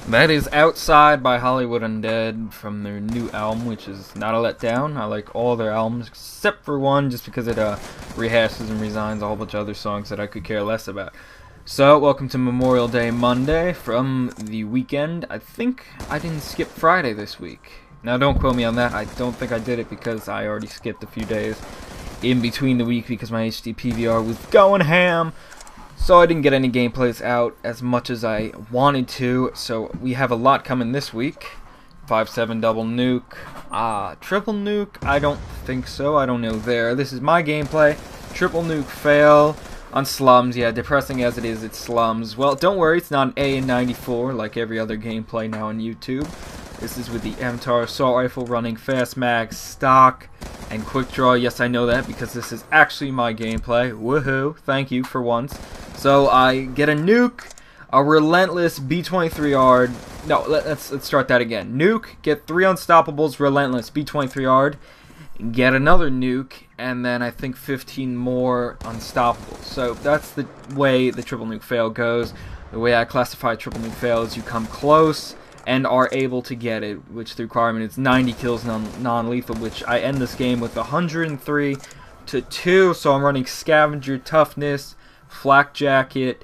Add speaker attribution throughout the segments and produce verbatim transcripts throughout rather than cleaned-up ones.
Speaker 1: That is Outside by Hollywood Undead from their new album, which is not a letdown. I like all their albums except for one, just because it uh, rehashes and resigns a whole bunch of other songs that I could care less about. So, welcome to Memorial Day Monday from the weekend. I think I didn't skip Friday this week. Now, don't quote me on that. I don't think I did it because I already skipped a few days in between the week because my H D P V R was going ham. So I didn't get any gameplays out as much as I wanted to, so we have a lot coming this week. five seven double nuke, ah, triple nuke, I don't think so, I don't know there. This is my gameplay, triple nuke fail on Slums. Yeah, depressing as it is, it's Slums. Well, don't worry, it's not an A in ninety-four like every other gameplay now on YouTube. This is with the M T A R assault rifle running fast mag, stock, and quick draw. Yes, I know that because this is actually my gameplay. Woohoo, thank you for once. So I get a nuke, a relentless B twenty-three hard. No, let's let's start that again. Nuke, get three unstoppables, relentless B twenty-three hard, get another nuke, and then I think fifteen more unstoppables. So that's the way the triple nuke fail goes. The way I classify triple nuke fail is you come close and are able to get it, which the requirement is ninety kills non-lethal, which I end this game with one hundred three to two. So I'm running scavenger, toughness, flak jacket,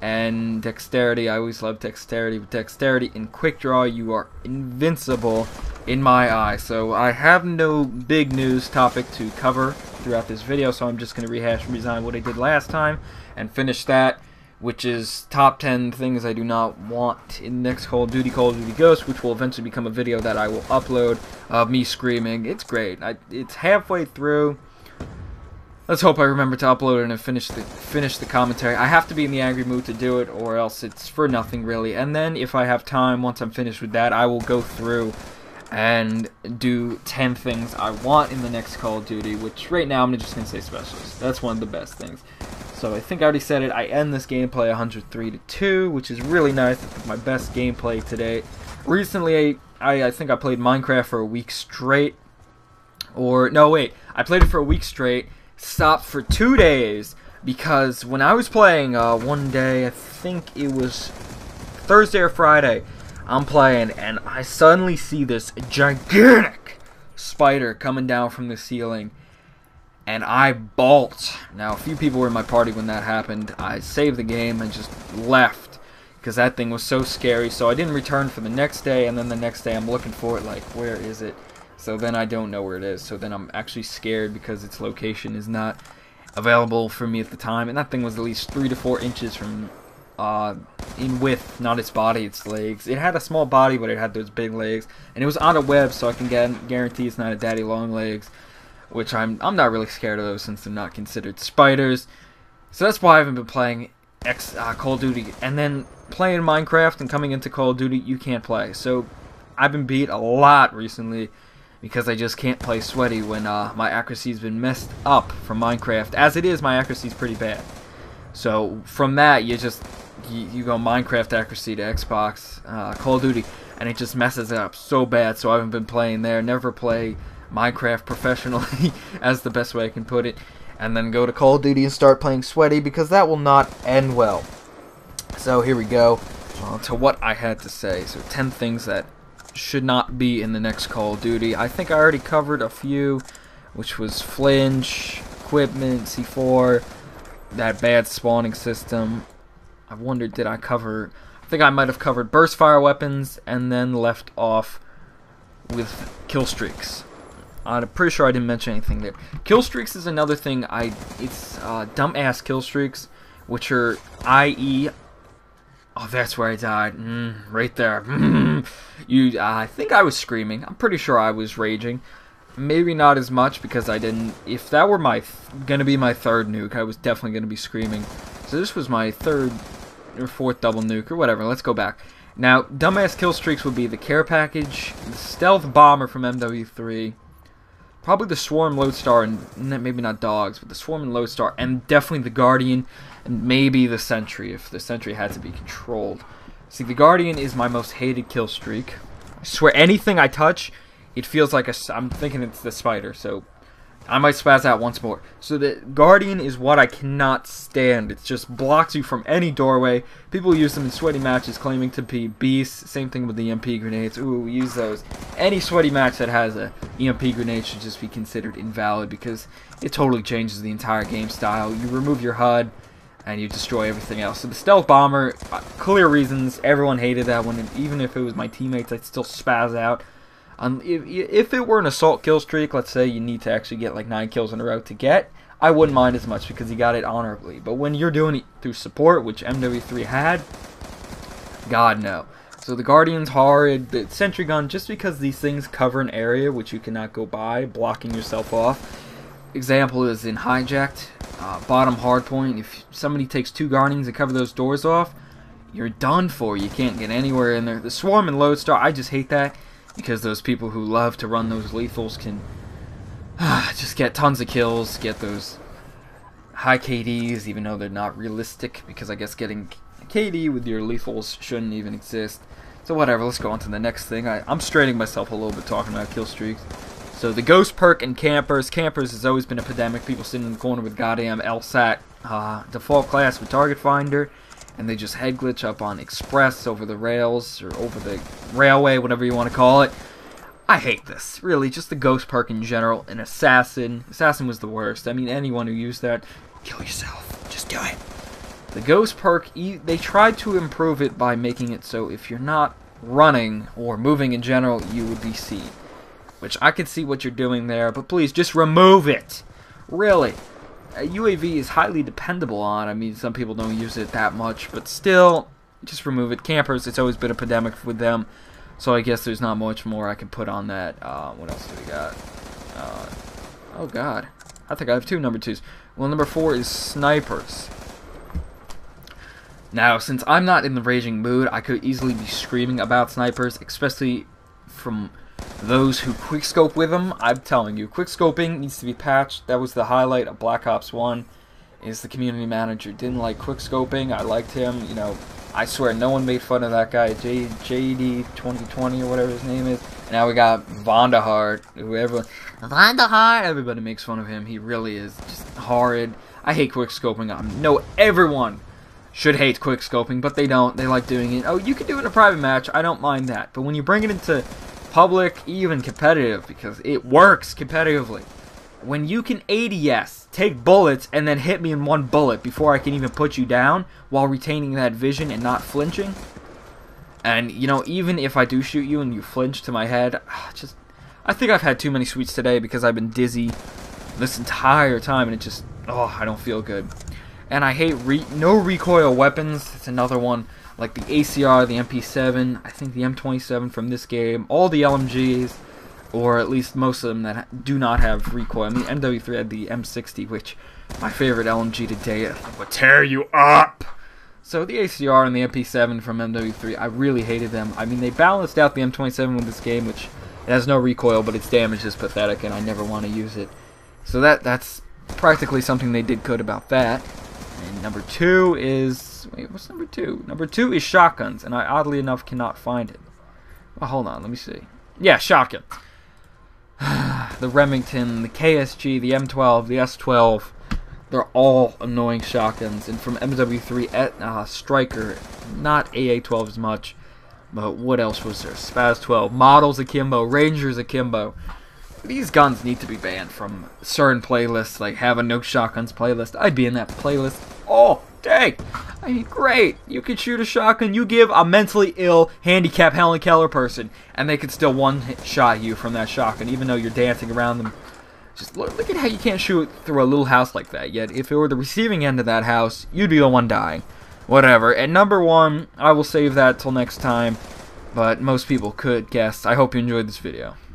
Speaker 1: and dexterity. I always love dexterity. With dexterity and quick draw, you are invincible in my eye. So I have no big news topic to cover throughout this video, so I'm just going to rehash and resign what I did last time and finish that, which is top ten things I do not want in the next Call of Duty, Call of Duty Ghosts, which will eventually become a video that I will upload of me screaming. It's great. I, it's halfway through. Let's hope I remember to upload it and finish the finish the commentary. I have to be in the angry mood to do it, or else it's for nothing really. And then if I have time, once I'm finished with that, I will go through and do ten things I want in the next Call of Duty, which right now I'm just going to say specialists. That's one of the best things. So I think I already said it. I end this gameplay one hundred three to two, which is really nice. It's my best gameplay today. Recently, I, I think I played Minecraft for a week straight. Or, no wait, I played it for a week straight. Stopped for two days because when I was playing uh, one day, I think it was Thursday or Friday, I'm playing and I suddenly see this gigantic spider coming down from the ceiling and I bolt. Now, a few people were in my party when that happened. I saved the game and just left because that thing was so scary. So I didn't return for the next day, and then the next day I'm looking for it like, where is it? So then I don't know where it is. So then I'm actually scared because its location is not available for me at the time. And that thing was at least three to four inches from uh, in width, not its body, its legs. It had a small body, but it had those big legs. And it was on a web, so I can get, guarantee it's not a daddy long legs, which I'm I'm not really scared of those since they're not considered spiders. So that's why I haven't been playing X, uh, Call of Duty. And then playing Minecraft and coming into Call of Duty, you can't play. So I've been beat a lot recently, because I just can't play sweaty when uh, my accuracy's been messed up from Minecraft. As it is, my accuracy's pretty bad. So from that, you just you, you go Minecraft accuracy to Xbox, uh, Call of Duty, and it just messes it up so bad. So I haven't been playing there. Never play Minecraft professionally, as the best way I can put it, and then go to Call of Duty and start playing sweaty, because that will not end well. So here we go uh, to what I had to say. So ten things that should not be in the next Call of Duty. I think I already covered a few, which was flinch, equipment, C four, that bad spawning system. I wondered, did I cover, I think I might have covered burst fire weapons and then left off with kill streaks. I'm pretty sure I didn't mention anything there. Kill streaks is another thing. I it's uh, dumbass kill streaks, which are I E. Oh, that's where I died. Mm, right there. Mm. You, uh, I think I was screaming. I'm pretty sure I was raging. Maybe not as much because I didn't. If that were my th gonna be my third nuke, I was definitely gonna be screaming. So this was my third or fourth double nuke or whatever. Let's go back. Now, dumbass kill streaks would be the care package, the stealth bomber from M W three, probably the swarm lodestar, and maybe not dogs, but the swarm and lodestar, and definitely the guardian. And maybe the sentry, if the sentry had to be controlled. See, the guardian is my most hated kill streak. I swear, anything I touch, it feels like a... I'm thinking it's the spider, so I might spaz out once more. So the Guardian is what I cannot stand. It just blocks you from any doorway. People use them in sweaty matches claiming to be beasts. Same thing with the E M P grenades. Ooh, we use those. Any sweaty match that has a E M P grenade should just be considered invalid because it totally changes the entire game style. You remove your H U D and you destroy everything else. So the Stealth Bomber, uh, clear reasons. Everyone hated that one, and even if it was my teammates, I'd still spaz out. Um, if, if it were an assault kill streak, let's say you need to actually get like nine kills in a row to get, I wouldn't mind as much because he got it honorably. But when you're doing it through support, which M W three had, God no. So the Guardian's horrid, the Sentry Gun, just because these things cover an area which you cannot go by, blocking yourself off. Example is in Hijacked, uh, bottom hardpoint. If somebody takes two Guardians and cover those doors off, you're done for. You can't get anywhere in there. The Swarm and Lodestar, I just hate that. Because those people who love to run those lethals can uh, just get tons of kills, get those high K Ds, even though they're not realistic, because I guess getting K D with your lethals shouldn't even exist. So whatever, let's go on to the next thing. I, I'm straining myself a little bit talking about kill streaks. So the Ghost perk and Campers. Campers has always been a pandemic. People sitting in the corner with goddamn L SAT uh, default class with Target Finder. And they just head glitch up on Express over the rails, or over the railway, whatever you want to call it. I hate this. Really, just the Ghost perk in general. An Assassin. Assassin was the worst. I mean, anyone who used that, kill yourself. Just do it. The Ghost perk, they tried to improve it by making it so if you're not running or moving in general, you would be seen. Which I could see what you're doing there, but please, just remove it. Really. A U A V is highly dependable on. I mean, some people don't use it that much, but still, just remove it. Campers, it's always been a pandemic with them, so I guess there's not much more I can put on that. Uh, what else do we got? Uh, oh, God. I think I have two number twos. Well, number four is Snipers. Now, since I'm not in the raging mood, I could easily be screaming about Snipers, especially from those who quickscope with them. I'm telling you, quickscoping needs to be patched. That was the highlight of Black Ops one, is the community manager didn't like quickscoping. I liked him, you know, I swear no one made fun of that guy, J D twenty twenty or whatever his name is. Now we got Vandahart, whoever, Vandahart, everybody makes fun of him. He really is just horrid. I hate quickscoping. I know everyone should hate quickscoping, but they don't. They like doing it. Oh, you can do it in a private match, I don't mind that. But when you bring it into public, even competitive, because it works competitively. When you can A D S, take bullets, and then hit me in one bullet before I can even put you down, while retaining that vision and not flinching. And, you know, even if I do shoot you and you flinch to my head, just, I think I've had too many sweets today because I've been dizzy this entire time, and it just, oh, I don't feel good. And I hate re no recoil weapons. It's another one. Like the A C R, the M P seven, I think the M twenty-seven from this game, all the L M Gs, or at least most of them that do not have recoil. I mean, M W three had the M sixty, which, my favorite L M G to date, would tear you up! So the A C R and the M P seven from M W three, I really hated them. I mean, they balanced out the M twenty-seven with this game, which it has no recoil, but its damage is pathetic, and I never want to use it. So that that's practically something they did good about that. And number two is... Wait, what's number two? Number two is shotguns, and I oddly enough cannot find it. Well, hold on, let me see. Yeah, shotgun. The Remington, the K S G, the M twelve, the S twelve, they're all annoying shotguns. And from M W three, uh, Striker, not A A twelve as much, but what else was there? Spaz twelve, Models Akimbo, Rangers Akimbo. These guns need to be banned from certain playlists, like have a no shotguns playlist. I'd be in that playlist all day. I mean, great. You could shoot a shotgun. You give a mentally ill, handicapped Helen Keller person, and they could still one-shot you from that shotgun, even though you're dancing around them. Just look, look at how you can't shoot through a little house like that. Yet, if it were the receiving end of that house, you'd be the one dying. Whatever. And number one, I will save that till next time, but most people could guess. I hope you enjoyed this video.